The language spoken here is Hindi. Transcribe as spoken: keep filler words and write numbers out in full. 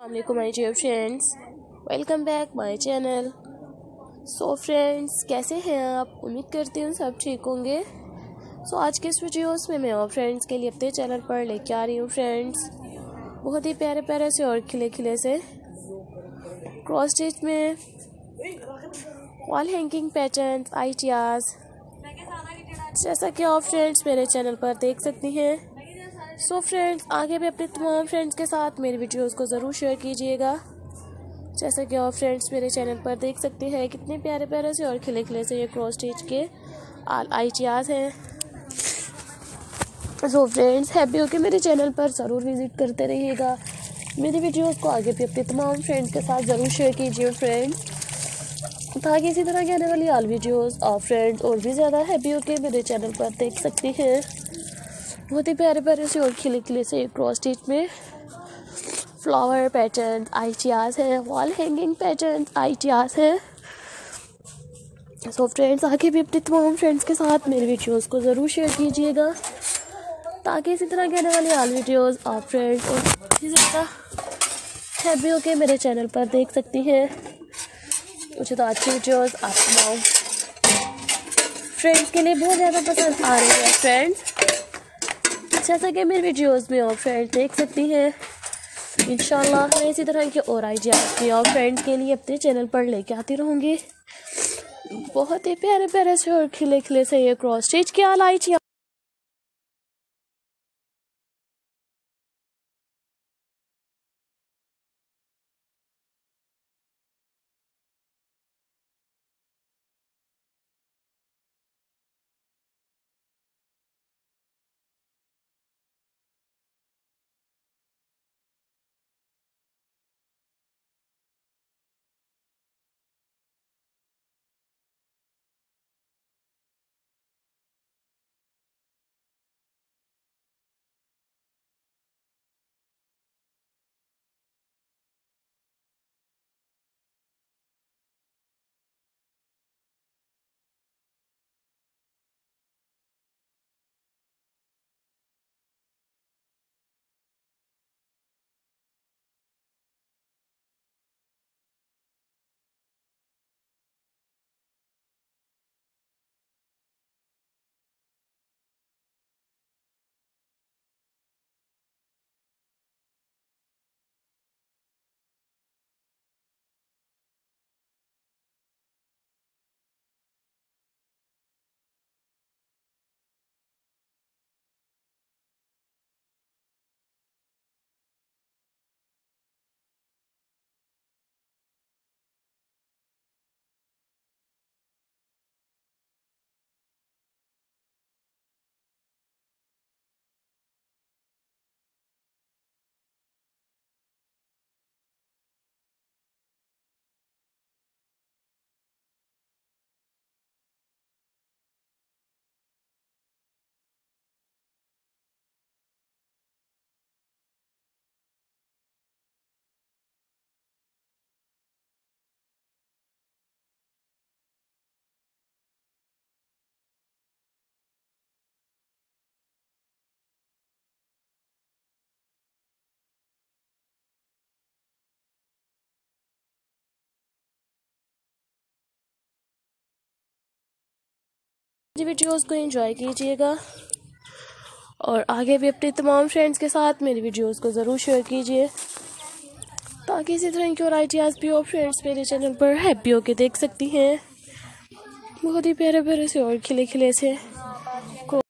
Assalamualaikum my dear friends, welcome back my channel. So friends, कैसे हैं आप? उम्मीद करती हूँ सब ठीक होंगे। सो so, आज के इस वीडियोस में मैं और फ्रेंड्स के लिए अपने चैनल पर लेके आ रही हूँ फ्रेंड्स बहुत ही प्यारे प्यारे से और खिले खिले से क्रॉस स्टिच में वॉल हैंगिंग पैटर्न आइडियाज़, जैसा कि आप फ्रेंड्स मेरे चैनल पर देख सकती हैं। सो so फ्रेंड्स, आगे भी अपने तमाम फ्रेंड्स के साथ मेरी वीडियोस को ज़रूर शेयर कीजिएगा। जैसा कि आप फ्रेंड्स मेरे चैनल पर देख सकते हैं कितने प्यारे प्यारे से और खिले खिले से ये क्रॉस स्टिच के आइडियाज़ हैं। सो फ्रेंड्स, हैप्पी हो के मेरे चैनल पर ज़रूर विज़िट करते रहिएगा। मेरी वीडियोस को आगे भी अपने तमाम फ्रेंड्स के साथ ज़रूर शेयर कीजिए फ्रेंड्स, ताकि इसी तरह की आने वाली ऑल वीडियोस आप फ्रेंड्स और भी ज़्यादा हैप्पी हो के मेरे चैनल पर देख सकती हैं। बहुत ही प्यारे प्यारे से और खिले खिले से क्रॉस स्टिच में फ्लावर पैटर्न आइडियाज़ हैं, वॉल हैंगिंग पैटर्न आइडियाज़ हैं। सो फ्रेंड्स, आगे भी अपने तमाम फ्रेंड्स के साथ मेरे वीडियोस को ज़रूर शेयर कीजिएगा, ताकि इसी तरह के आने वाली ऑल वीडियोस आप फ्रेंड्स और भी ज़्यादा हैप्पी हो के मेरे चैनल पर देख सकती हैं। मुझे तो अच्छी वीडियोस आप तमाम फ्रेंड्स के लिए बहुत ज़्यादा पसंद आ रही है फ्रेंड्स, जैसा कि मेरी वीडियोस में और फ्रेंड्स देख सकती हैं। इंशाल्लाह मैं इसी तरह के और आइडियाज़ भी और फ्रेंड्स के लिए अपने चैनल पर लेके आती रहूँगी। बहुत ही प्यारे प्यारे से और खिले खिले से ये क्रॉस स्टिच के आइडिया वीडियोस को एंजॉय कीजिएगा और आगे भी अपने तमाम फ्रेंड्स के साथ मेरी वीडियोस को ज़रूर शेयर कीजिए, ताकि इसी तरह की और आइडियाज़ भी और फ्रेंड्स मेरे चैनल पर हैप्पी होके देख सकती हैं। बहुत ही प्यारे प्यारे से और खिले खिले से